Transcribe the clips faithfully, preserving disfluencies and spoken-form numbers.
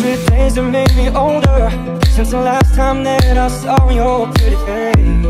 hundred days have made me older since the last time that I saw your pretty face.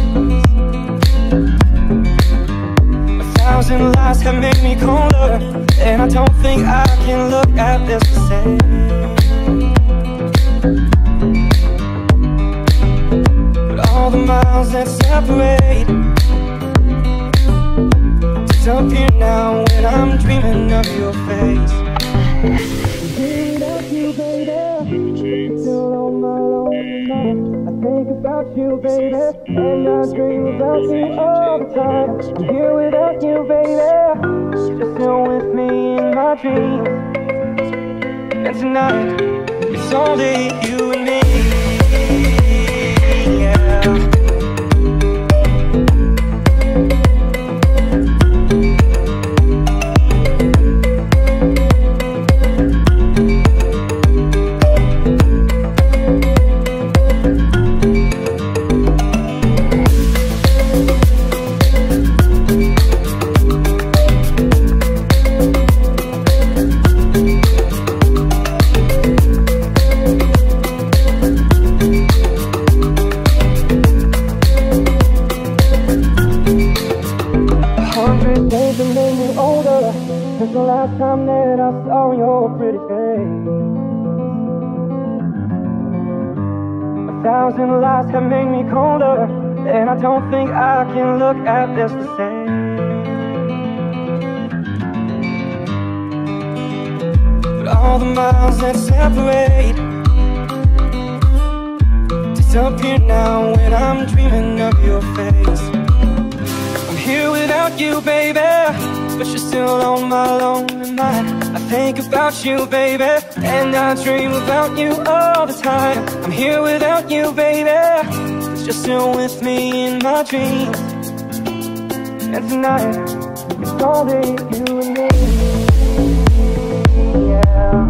A thousand lies have made me colder, and I don't think I can look at this the same. But all the miles that separate disappear now when I'm dreaming of your face. Think about you, baby, and I dream about you all the time. I'm here without you, baby, you're still with me in my dreams. And tonight, it's only you and me, yeah. Since the last time that I saw your pretty face, a thousand lies have made me colder, and I don't think I can look at this the same. But all the miles that separate disappear now when I'm dreaming of your face. I'm here without you, baby, but you're still on my lonely mind. I think about you, baby, and I dream about you all the time. I'm here without you, baby, but you're still with me in my dreams. And tonight, it's only you and me, yeah.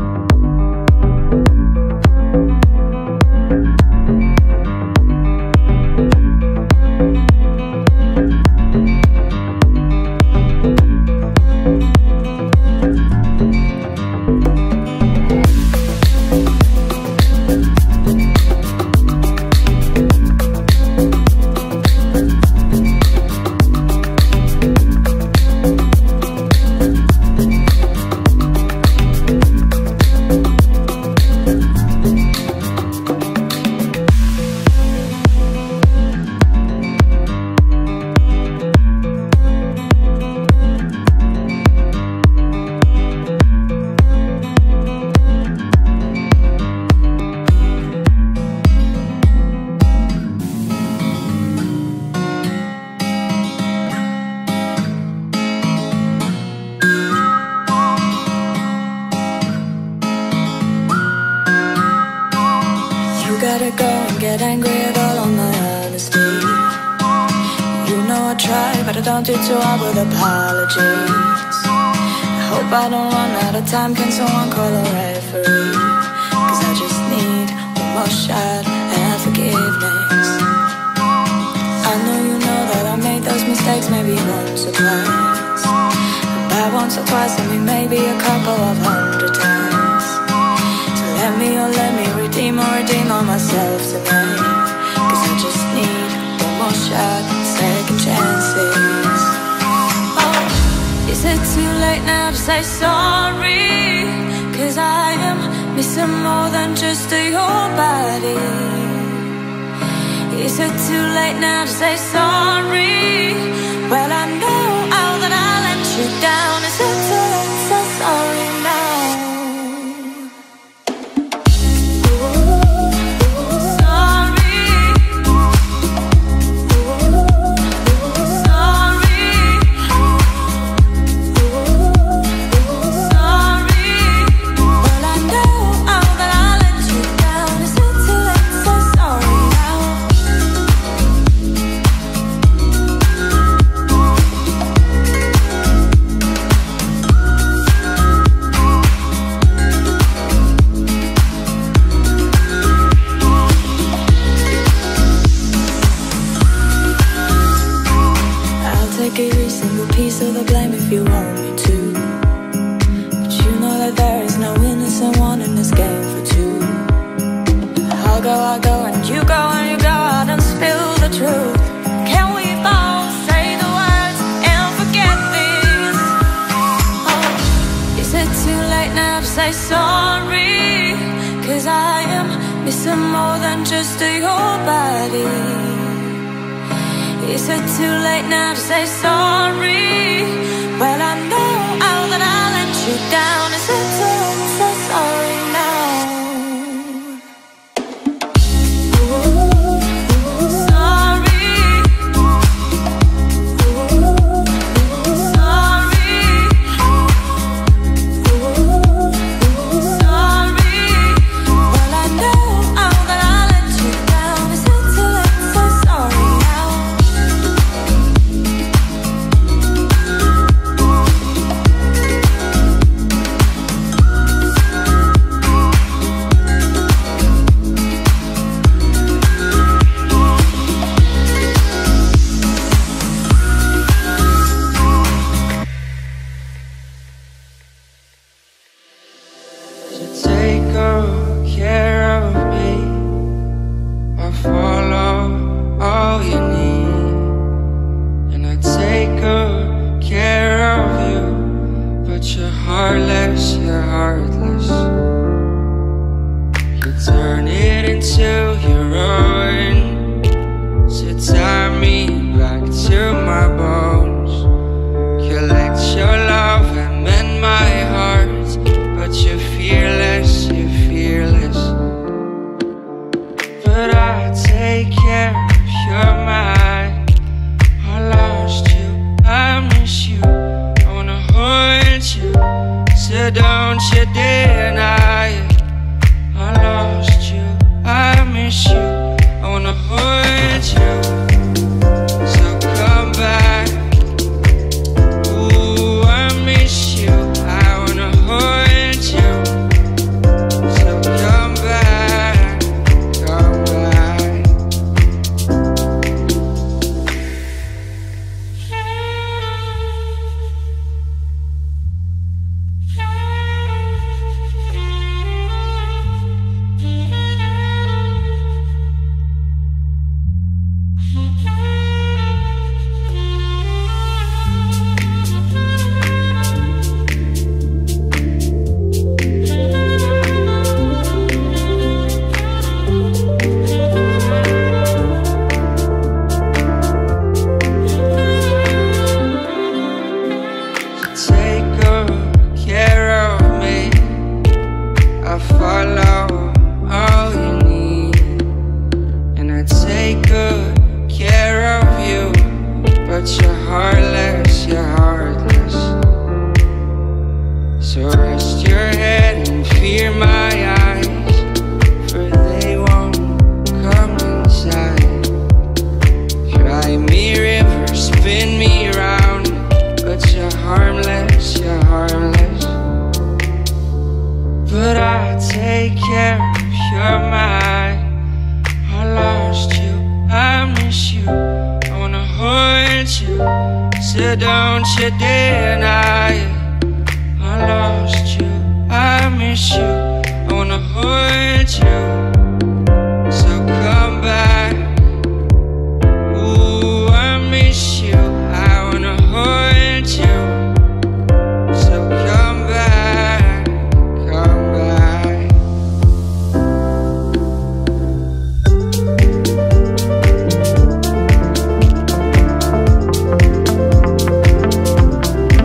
Gotta go and get angry at all on my honesty. You know I try, but I don't do too hard with apologies. I hope I don't run out of time. Can someone call a referee? Cause I just need one more shot at forgiveness. I know you know that I made those mistakes maybe once or twice, and by once or twice I mean maybe a couple of hundred times. So let me, oh let me redeem or redeem on myself tonight. Cause I just need one more shot, second chances. Oh, is it too late now to say sorry? Cause I am missing more than just your body. Is it too late now to say sorry? Well I know all that I let you down. Is it too late to say sorry now? 'cause I am missing more than just your body. Is it too late now to say sorry? Well, I know how that I let you down. Is it too late to say sorry now?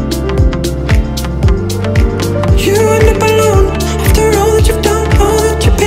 You end up alone after all that you've done, all that you've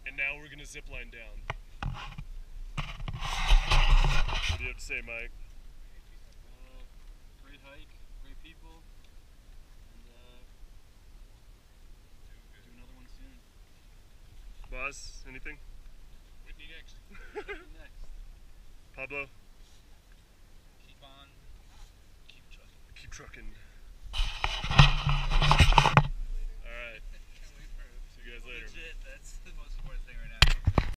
And now we're gonna zip line down. What do you have to say, Mike? Uh, great hike, great people, and uh, do another one soon. Boz, anything? Whitney next. Whitney next. Pablo?